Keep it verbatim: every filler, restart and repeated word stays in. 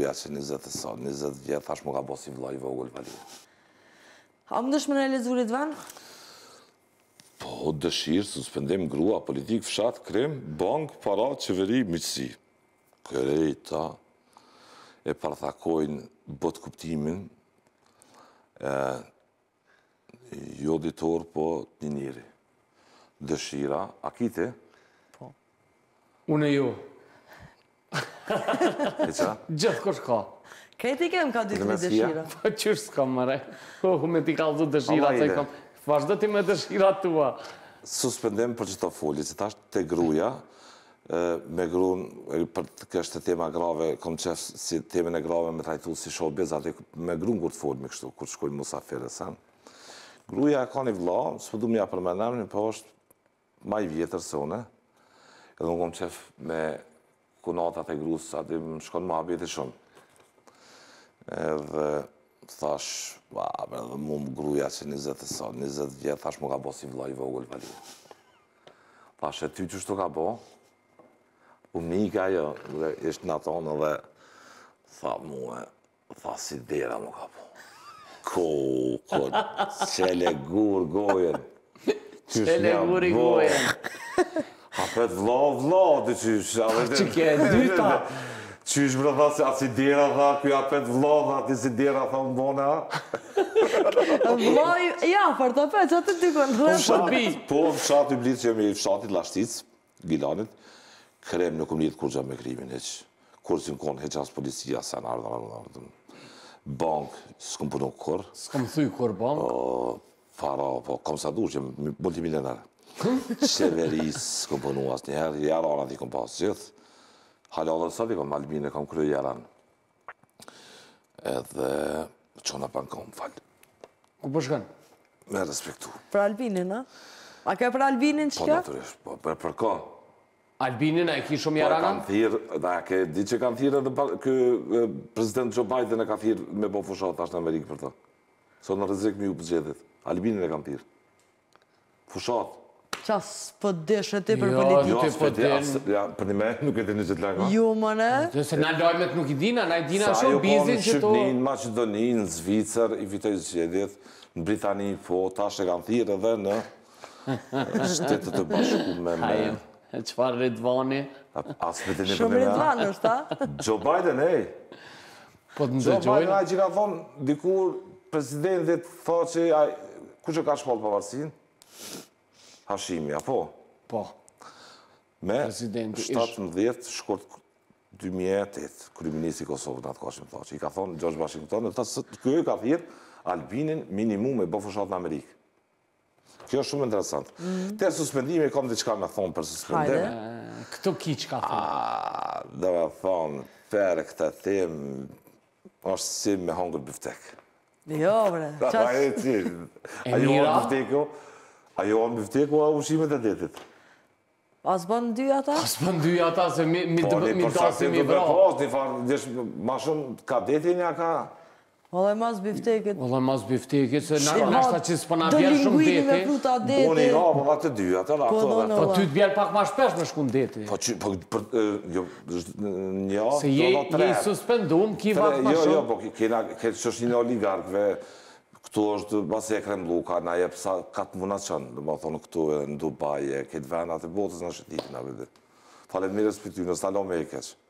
gruja që njëzet e sa, njëzet vjetë, thash më ka bo si vllai i vogël vali. A më dëshmë në lezurit vën? Po, dëshirë, suspendim grua, politik, fshat, krim, bank, para, qeveri, miqësi. Kërejta e parthakojnë bot kuptimin e, jo ditor, po një njëri. Dëshira, a kite? Po. Unë e ju. E qa? Gjithë kush ka. Kreti kem ka dy të dëshira. Po qysh s'kam mëre. Po, me ti kalzu dëshira, se kam. Vazhdo ti me dëshira tua. Suspendim për që të foli, që tash të gruja, me grun, për kështë tema grave, kom qef si temen e grave me trajtu si showbiz, atë me grun kur të foli me kështu, kur shkojnë musafire sen. Gruja ka një vla, së pëdu mja për menem, po është ma i vjetër se une, edhe unë kom qef me kunatat e grus, atë më shkon më habiti shumë. Edhe thash, ba, edhe mu më gruja që njëzet e sa, njëzet vjetë, thash më ka bo si vllai i vogël vali. Thash, e ty që shtu ka bo, u mika jo, dhe ishtë në tonë dhe tha muhe, tha si dera më ka bo. Ko, ko, qele gur gojen. Qele gur i gojen. Hapet vla, vla, dhe qysh. Që ke dyta. Qysh më rëtha se si dera, tha, kuj apet vla, tha, ti si dera, tha, më bone, ha? Vla, ja, për të për, që të ty kënë? Po, fshat i blitë që jemi fshatit Lashtic, Gilanit, krem nuk më njëtë kur gja me krimin, heq. Kur si më konë, heq as policia, sen ardhën, ardhën, ardhën. Bank, s'kom punu kur. S'kom thuj kur bank? Para, po, kom sa du, që multimilioner. Qeveris, s'kom punu as njëherë, jaranat i kom pas gjithë. Halallën sot i kom Albine, kom kryu jaran. Edhe, qona pan kom falë. Ku po shkën? Me respektu. Për Albinin, a? A ke për Albinin që Po, ka? naturisht, po, për për ka. Albinin a e ki shumë Po, e jarana? kanë thirë, da, ke di që kanë thirë edhe kë prezident Joe Biden e ka thirë me bo fushat ashtë në Amerikë për ta. So në rrezik me ju pëzgjedit. Albinin e kanë thirë. Fushat. Qas po deshe ti për Jo, politikë? Jo, ti po s'peti, den- as- ja, për një me, nuk e të një gjithë langa. Ju, më ne? Se na lojmet nuk i dina, na i dina Sa shumë jo po bizin në që to... Shqipni, në Macedoni, në Zvicër, i fitoj zgjedhjet, në Britani, po, tash e kanë thirë edhe në shtetet e bashkume me... Hajem, e qëfar Ridvani? As me të një Shumë për një Ridvan është, a? Joe Biden, ej! Po të Joe Biden, ndëgjojnë? a që ka thonë, dikur presidentit tha që, ku që ka shpallë pavarësin? Hashimi, apo? Po. Me Presidenti ish. shtatëmbëdhjetë shkurt dy mijë e tetë, kryeministri i Kosovës në atë kohë tha që i ka thonë George Washington, dhe kjo i ka thirë Albinin minimum e bo fushat në Amerikë. Kjo është shumë interesant. Te suspendimi kam diçka me thonë për suspendim. Hajde. Këto ki që ka thonë? A, dhe me thonë, për këtë them, është si me hongër biftek. Jo, bre. A Qas... e ci, E ajo mira? on bifteku, ajo on bifteku a ushimet e detit. As bën dy ata? As më ndyja ata se mi, mi, Po, një mi përshaktim dasim i të vra. bepos, një farë, djesh, ma shumë ka deti një ka... Ollaj mas bifteket. Ollë mas biftekit, se na Shema, nashta që s'po na do bjerë shumë linguini me deti. fruta Boni, deti. ja, po atë dy, atë la, Po, ato no, dhe. no. Po ty të bjerë pak ma shpesh me shku në deti. Po që, po, për, e, jo, një, Se je, je suspendum, ki vak ma Jo, jo, shumë. po, kena, këtë që është një oligarkve, këtu është basi e Kremluka, na jep sa katë munat qënë, dhe ma thonë këtu e në Dubai, e këtë venat e botës në shëtitin, a vëdit. Falet mirës për ty, në stalon me e keq.